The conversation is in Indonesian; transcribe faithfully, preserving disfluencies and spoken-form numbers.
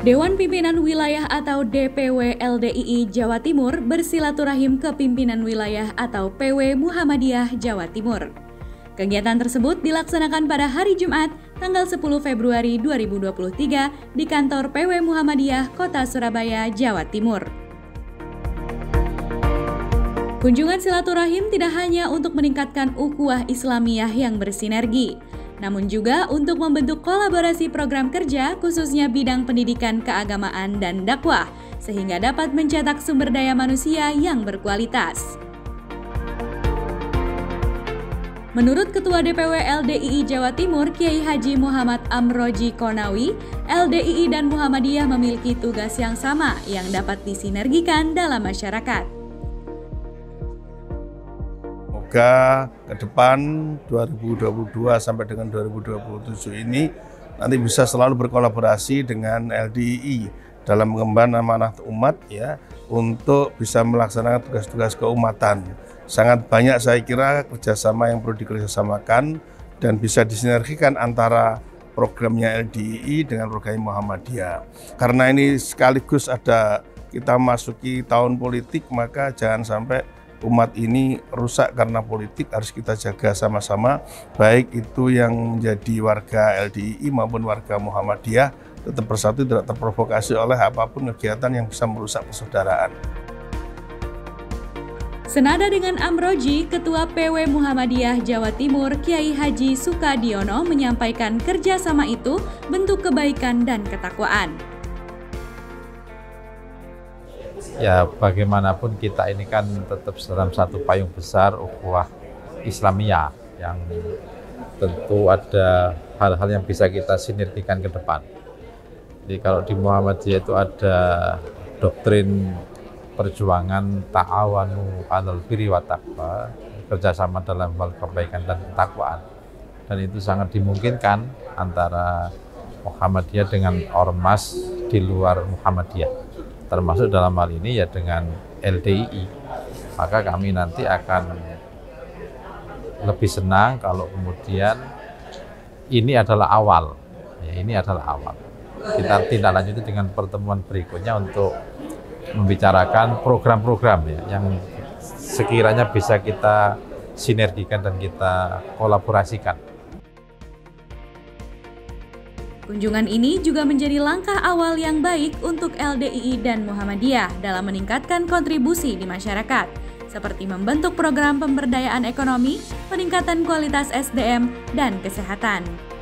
Dewan Pimpinan Wilayah atau D P W L D I I Jawa Timur bersilaturahim ke Pimpinan Wilayah atau P W Muhammadiyah Jawa Timur. Kegiatan tersebut dilaksanakan pada hari Jumat, tanggal sepuluh Februari dua ribu dua puluh tiga di kantor P W Muhammadiyah Kota Surabaya, Jawa Timur. Kunjungan silaturahim tidak hanya untuk meningkatkan ukhuwah Islamiyah yang bersinergi, namun juga untuk membentuk kolaborasi program kerja khususnya bidang pendidikan keagamaan dan dakwah, sehingga dapat mencetak sumber daya manusia yang berkualitas. Menurut Ketua D P W L D I I Jawa Timur, Kiai Haji Muhammad Amroji Konawi, L D I I dan Muhammadiyah memiliki tugas yang sama yang dapat disinergikan dalam masyarakat. Semoga ke depan dua ribu dua puluh dua sampai dengan dua ribu dua puluh tujuh ini nanti bisa selalu berkolaborasi dengan L D I I dalam mengemban amanah umat ya, untuk bisa melaksanakan tugas-tugas keumatan. Sangat banyak saya kira kerjasama yang perlu dikerjasamakan dan bisa disinergikan antara programnya L D I I dengan program Muhammadiyah. Karena ini sekaligus ada kita masuki tahun politik, maka jangan sampai umat ini rusak karena politik. Harus kita jaga sama-sama, baik itu yang menjadi warga L D I I maupun warga Muhammadiyah, tetap bersatu, tidak terprovokasi oleh apapun kegiatan yang bisa merusak persaudaraan. Senada dengan Amroji, Ketua P W Muhammadiyah Jawa Timur Kiai Haji Sukadiono menyampaikan kerjasama itu bentuk kebaikan dan ketakwaan. Ya, bagaimanapun kita ini kan tetap dalam satu payung besar ukhuwah Islamiyah yang tentu ada hal-hal yang bisa kita sinergikan ke depan. Jadi kalau di Muhammadiyah itu ada doktrin perjuangan ta'awanu 'alal birri wa taqwa, kerjasama dalam hal kebaikan dan ketakwaan. Dan itu sangat dimungkinkan antara Muhammadiyah dengan ormas di luar Muhammadiyah, termasuk dalam hal ini ya dengan L D I I. Maka kami nanti akan lebih senang kalau kemudian ini adalah awal, ya, ini adalah awal. Kita tindak lanjuti dengan pertemuan berikutnya untuk membicarakan program-program ya, yang sekiranya bisa kita sinergikan dan kita kolaborasikan. Kunjungan ini juga menjadi langkah awal yang baik untuk L D I I dan Muhammadiyah dalam meningkatkan kontribusi di masyarakat, seperti membentuk program pemberdayaan ekonomi, peningkatan kualitas S D M, dan kesehatan.